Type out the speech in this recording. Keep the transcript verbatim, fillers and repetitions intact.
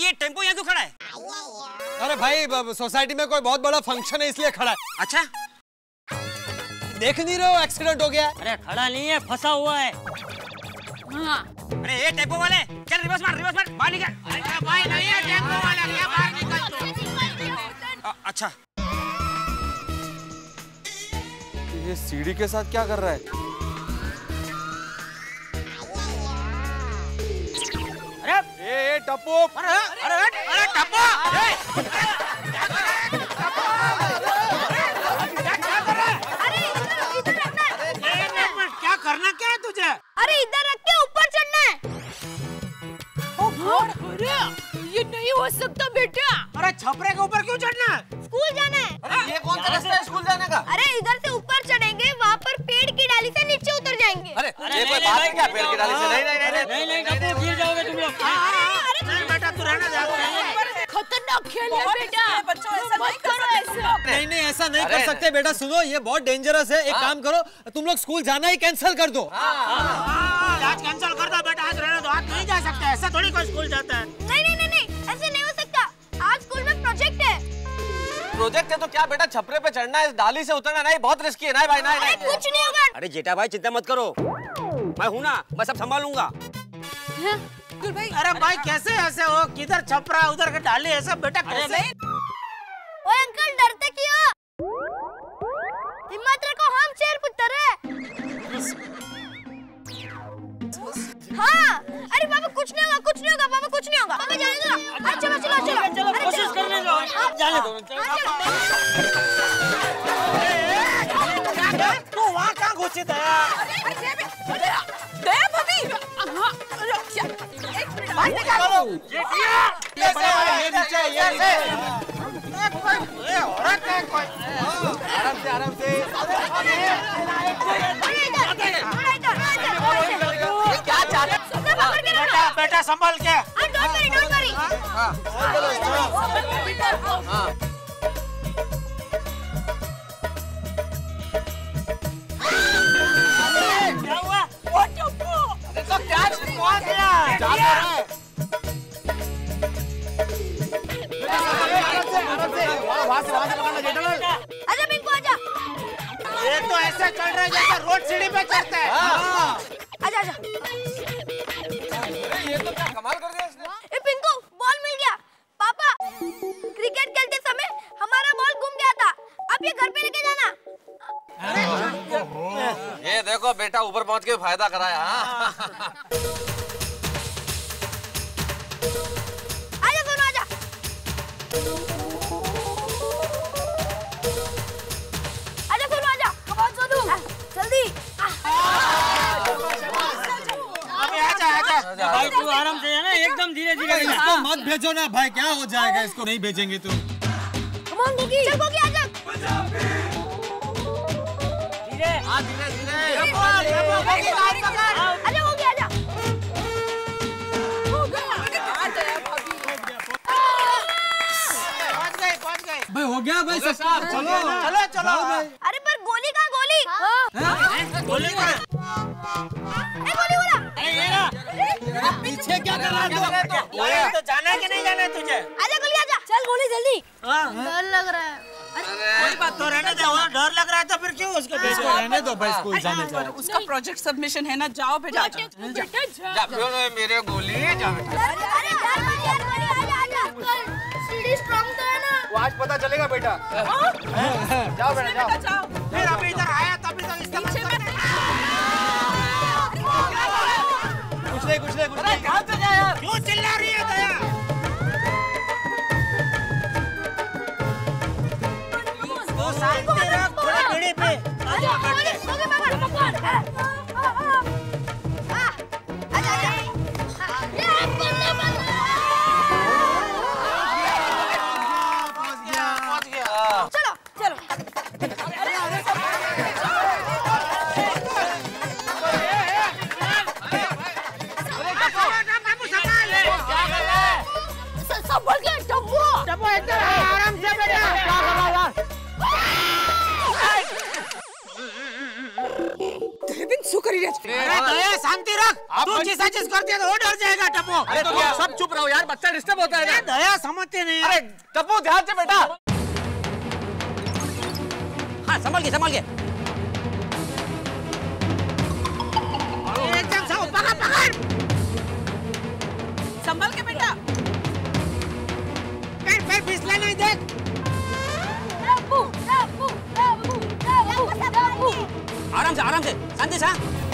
ये टेम्पो यहाँ क्यों खड़ा है? अरे भाई सोसाइटी में कोई बहुत बड़ा फंक्शन है इसलिए खड़ा है। अच्छा, देख नहीं रहे हो एक्सीडेंट हो गया? अरे खड़ा नहीं है, फंसा हुआ है। हाँ। अरे ये टेम्पो वाले, चल रिवर्स मार, रिवर्स मार, बाहर निकल। अरे भाई नहीं है टेम्पो वाला, क्या बाहर निकल तो। अच्छा। ये सीढ़ी के साथ क्या कर रहा है? अरे ए टप्पू, अरे अरे अरे टप्पू, क्या करना क्या है तुझे? अरे इधर रख के ऊपर चढ़ना है। अरे ये नहीं हो सकता बेटा। अरे छपरे के ऊपर क्यों चढ़ना है? स्कूल जाना है। अरे ये कौन सा रास्ता है स्कूल जाने का? अरे इधर से ऊपर चढ़ेंगे, वहाँ पर पेड़ की डाली से नीचे उतर जाएंगे। अरे ये कोई बात है क्या पेड़ की डाली से? नहीं नहीं नहीं नहीं नहीं टप्पू, गिर जाओगे तुम लोग। नहीं बेटा तू रहने दे। खतरनाक खेल है बेटा, बच्चों ऐसा मत करो ऐसा। नहीं नहीं ऐसा नहीं कर सकते बेटा, सुनो ये बहुत डेंजरस है। एक काम करो, तुम लोग स्कूल जाना ही कैंसिल कर दो। आज कैंसिल कर दो बेटा, आज रहने दो, आज नहीं जा सकते। ऐसा थोड़ी कोई स्कूल जाता है। नहीं नहीं नहीं नहीं, ऐसे नहीं हो सकता। आज स्कूल में प्रोजेक्ट है। प्रोजेक्ट है तो क्या बेटा, छपरे पे चढ़ना है, डाली से उतरना नहीं, बहुत रिस्की है। नहीं भाई नहीं नहीं कुछ नहीं होगा। अरे जेठा भाई चिंता मत करो, मैं हूँ ना, मैं सब संभालूंगा। भाई अरे भाई कैसे ऐसे हो, किधर छपरा उधर के डाली ऐसा बेटा कैसे? ओए अंकल डरते क्यों? हिम्मत रखो, हम शेर पुत्र है। हाँ अरे बाबा कुछ नहीं होगा, कुछ नहीं होगा बाबा, कुछ नहीं होगा। बाबा जाने दो। अरे चलो चलो चलो चलो कोशिश करने दो, जाने दो। तू वहाँ कहाँ घुसी था? दया भाभी। हाँ क्या? एक मिनट भाई निकालो। ये नीचे ये नीचे। ये औरत है कोई? आराम से आराम से। क्या चाहते? बेटा बेटा संभाल के। Don't worry don't worry. क्या हुआ? वो टप्पू देखो क्या पहुंच गया। वहाँ से वहाँ से लगाना जेठालाल। आजा बिंकू आजा। ये तो ऐसे चल रहा है जैसे रोड सीढ़ी पे चढ़ते हैं। आजा आजा। ये तो क्या कमाल कर दिया इसने। ए पिंकू बॉल मिल गया। पापा क्रिकेट खेलते समय हमारा बॉल गुम गया था, अब ये घर पे लेके जाना। ये देखो बेटा ऊपर पहुंच के फायदा कराया। आजा सोनू आजा। आजा सोनू आजा। कम ऑन सोनू जल्दी। अबे आजा आजा। भाई तू आराम से है ना, एकदम धीरे धीरे। इसको मत भेजो ना भाई, क्या हो जाएगा इसको नहीं भेजेंगे तो। कम ऑन गुगी। चल गुगी आजा। धीरे हाँ धीरे धीरे। आजा गुगी आजा। पहुंच गए पहुंच गए। भाई हो गया भाई सब। चलो चलो चलो। अरे पर गोली कहाँ गोली? गोली कहाँ? ए गोली वाला। पीछे क्या कर रहा है तो जाना है कि नहीं जाना है तुझे? आजा गोली आजा। चल गोली जल्दी। डर लग रहा है। कोई बात तो रहने दे, वो डर लग रहा है तो फिर क्यों उसको भेजो? रहने दो भाई, स्कूल जाने जाओ। उसका प्रोजेक्ट सबमिशन है ना, जाओ बेटा। मेरे गोली जा बेटा। अरे अरे यार यार गोली आजा आजा। सीढ़ी स्ट्रांग तो है ना? वो आज पता चलेगा बेटा। जाओ बेटा जाओ। फिर अभी इधर आया तभी तो इस्तेमाल करते हैं। कुछ नहीं कुछ नहीं कुछ नहीं। कहाँ पे गया? क्यों चिल्ला रही है दया? तो साइड पे रख, थोड़ा बीड़ी पे। आजा गोली गोली पकड़ पकड़। आ आ आ। आजा आजा। ये बल्ले बल्ले। पहुंच गया। चलो चलो। संभल के टप्पू। टप्पू इधर आ, आराम से बेटा। क्या कर रहा है यार? शुक्रिया अरे दया शांति रख। तू जैसा चीज करती है तो वो डर जाएगा टप्पू। अरे तुम सब चुप रहो यार, बच्चा डिस्टर्ब होता है ना। दया समझते नहीं। अरे टप्पू ध्यान से बेटा। हाँ संभल के संभल के। एकदम से पकड़ पकड़। संभल के बेटा। पैर पैर फिसला नहीं देख। टप्पू टप्पू टप्पू टप्पू टप्पू आराम से आराम से शांति से।